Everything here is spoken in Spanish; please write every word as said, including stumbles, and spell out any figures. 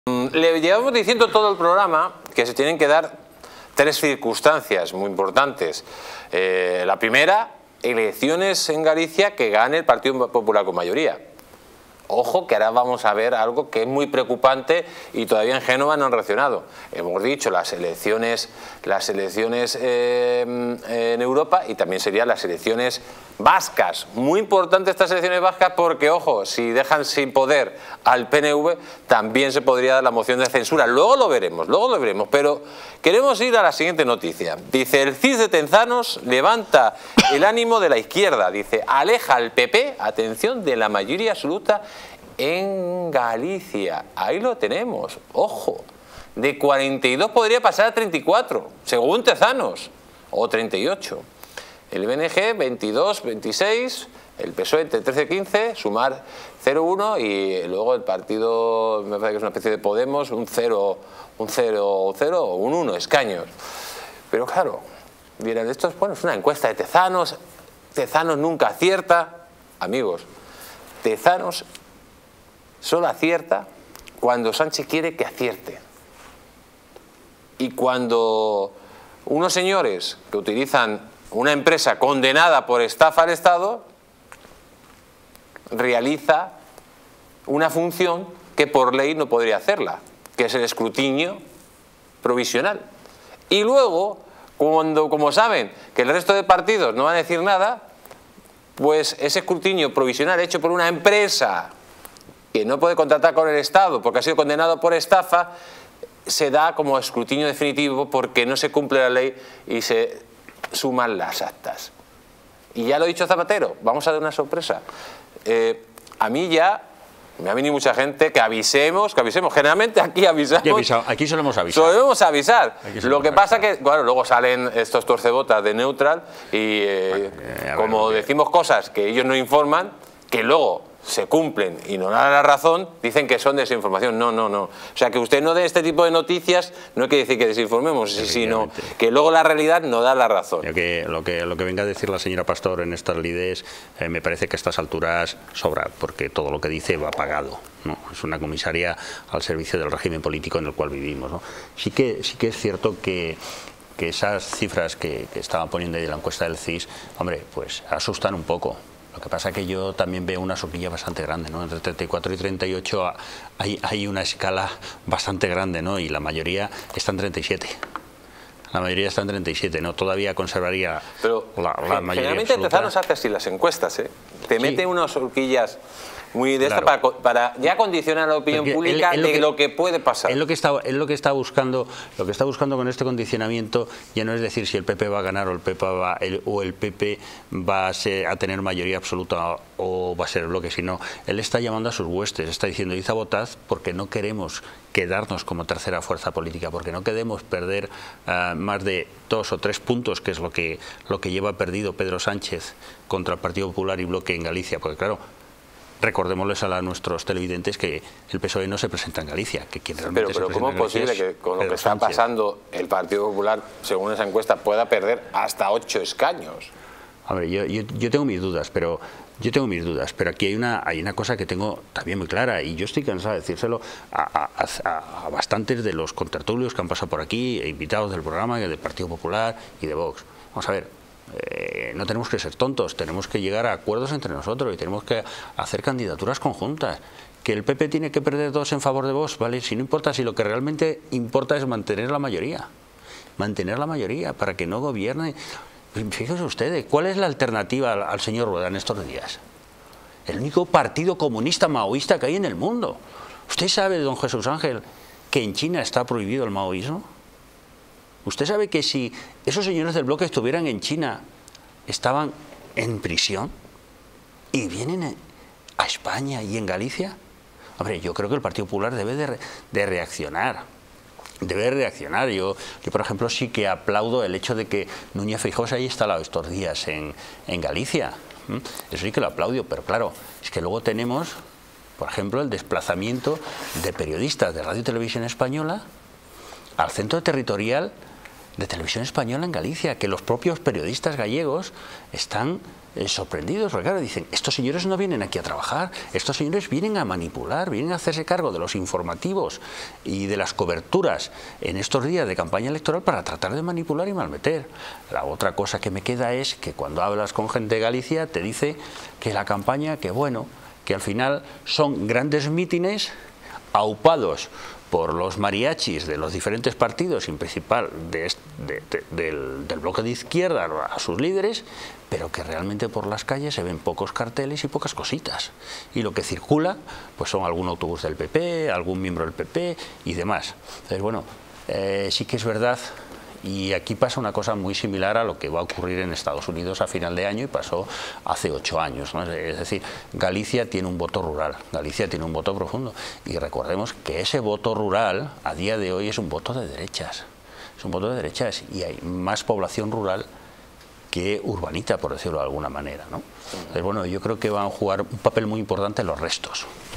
Le llevamos diciendo todo el programa que se tienen que dar tres circunstancias muy importantes. Eh, la primera, elecciones en Galicia que gane el Partido Popular con mayoría. Ojo que ahora vamos a ver algo que es muy preocupante y todavía en Génova no han reaccionado. Hemos dicho las elecciones, las elecciones eh, en Europa y también serían las elecciones vascas. Muy importante estas elecciones vascas porque, ojo, si dejan sin poder al P N V también se podría dar la moción de censura. Luego lo veremos, luego lo veremos, pero queremos ir a la siguiente noticia. Dice, el C I S de Tezanos levanta el ánimo de la izquierda. Dice, aleja al P P, atención, de la mayoría absoluta en Galicia. Ahí lo tenemos, ojo. De cuarenta y dos podría pasar a treinta y cuatro, según Tezanos, o treinta y ocho. El B N G veintidós, veintiséis, el P S O E entre trece y quince, Sumar cero coma uno y luego el partido, me parece que es una especie de Podemos, un cero, un cero, cero o un uno escaños. Pero claro, dirán, esto es, bueno, es una encuesta de Tezanos, Tezanos nunca acierta. Amigos, Tezanos solo acierta cuando Sánchez quiere que acierte. Y cuando unos señores que utilizan una empresa condenada por estafa al Estado realiza una función que por ley no podría hacerla, que es el escrutinio provisional. Y luego, cuando, como saben que el resto de partidos no van a decir nada, pues ese escrutinio provisional hecho por una empresa que no puede contratar con el Estado porque ha sido condenado por estafa, se da como escrutinio definitivo porque no se cumple la ley y se suman las actas. Y ya lo ha dicho Zapatero, vamos a dar una sorpresa. Eh, a mí ya me ha venido mucha gente que avisemos, que avisemos. Generalmente aquí avisamos. Avisado, aquí solemos avisar. Solemos avisar. Solemos lo que avisar. pasa que, bueno, luego salen estos torcebotas de Neutral y eh, bueno, eh, como ver, decimos cosas que ellos no informan, que luego se cumplen y no dan la razón, dicen que son desinformación. No, no, no. O sea, que usted no dé este tipo de noticias no quiere decir que desinformemos, sino que luego la realidad no da la razón. Que lo, que, lo que venga a decir la señora Pastor en estas lides eh, me parece que a estas alturas sobra, porque todo lo que dice va pagado, ¿no? Es una comisaria al servicio del régimen político en el cual vivimos, ¿no? Sí que, sí que es cierto que que esas cifras que, que estaban poniendo ahí en la encuesta del C I S, hombre, pues asustan un poco. Lo que pasa es que yo también veo una horquilla bastante grande, ¿no? Entre treinta y cuatro y treinta y ocho hay, hay una escala bastante grande, ¿no? Y la mayoría está en treinta y siete. La mayoría está en treinta y siete, ¿no? Todavía conservaría Pero la, la mayoría generalmente Tezanos hace así las encuestas, ¿eh? Te sí. meten unas horquillas muy de claro. esta para, para ya condicionar la opinión Porque pública él, él lo de que, lo que puede pasar. Él lo que está, él lo que está buscando, lo que está buscando con este condicionamiento ya no es decir si el P P va a ganar o el P P va el, o el P P va a, ser, a tener mayoría absoluta o va a ser el bloque, sino él está llamando a sus huestes, está diciendo id a votad porque no queremos quedarnos como tercera fuerza política, porque no queremos perder uh, más de dos o tres puntos, que es lo que lo que lleva perdido Pedro Sánchez contra el Partido Popular y Bloque en Galicia, porque claro, recordémosles a, la, a nuestros televidentes que el P S O E no se presenta en Galicia. Que quien realmente pero pero se ¿cómo es posible que con lo que está Sánchez. pasando el Partido Popular, según esa encuesta, pueda perder hasta ocho escaños? Hombre, yo, yo, yo tengo mis dudas, pero yo tengo mis dudas, pero aquí hay una hay una cosa que tengo también muy clara y yo estoy cansado de decírselo a, a, a, a bastantes de los contertulios que han pasado por aquí, invitados del programa, del Partido Popular y de Vox. Vamos a ver. Eh, no tenemos que ser tontos, tenemos que llegar a acuerdos entre nosotros y tenemos que hacer candidaturas conjuntas. Que el P P tiene que perder dos en favor de Vox, ¿vale? Si no importa, si lo que realmente importa es mantener la mayoría, mantener la mayoría para que no gobierne. Fíjense ustedes, ¿cuál es la alternativa al, al señor Rueda en estos días? El único partido comunista maoísta que hay en el mundo. ¿Usted sabe, don Jesús Ángel, que en China está prohibido el maoísmo? ¿Usted sabe que si esos señores del bloque estuvieran en China, estaban en prisión y vienen a España y en Galicia? Hombre, yo creo que el Partido Popular debe de, re, de reaccionar. Debe reaccionar. Yo, yo, por ejemplo, sí que aplaudo el hecho de que Núñez Feijóo se haya instalado estos días en, en Galicia. Eso sí que lo aplaudo, pero claro, es que luego tenemos, por ejemplo, el desplazamiento de periodistas de Radio y Televisión Española al centro territorial de Televisión Española en Galicia, que los propios periodistas gallegos están eh, sorprendidos, porque claro, dicen, estos señores no vienen aquí a trabajar, estos señores vienen a manipular, vienen a hacerse cargo de los informativos y de las coberturas en estos días de campaña electoral para tratar de manipular y malmeter. La otra cosa que me queda es que cuando hablas con gente de Galicia te dice que la campaña, que bueno, que al final son grandes mítines aupados por los mariachis de los diferentes partidos, y en principal de, de, de, del, del bloque de izquierda a sus líderes, pero que realmente por las calles se ven pocos carteles y pocas cositas. Y lo que circula pues son algún autobús del P P, algún miembro del P P y demás. Entonces, bueno, eh, sí que es verdad. Y aquí pasa una cosa muy similar a lo que va a ocurrir en Estados Unidos a final de año y pasó hace ocho años, ¿no? Es decir, Galicia tiene un voto rural, Galicia tiene un voto profundo. Y recordemos que ese voto rural a día de hoy es un voto de derechas. Es un voto de derechas y hay más población rural que urbanita, por decirlo de alguna manera, ¿no? Entonces, bueno, yo creo que van a jugar un papel muy importante los restos.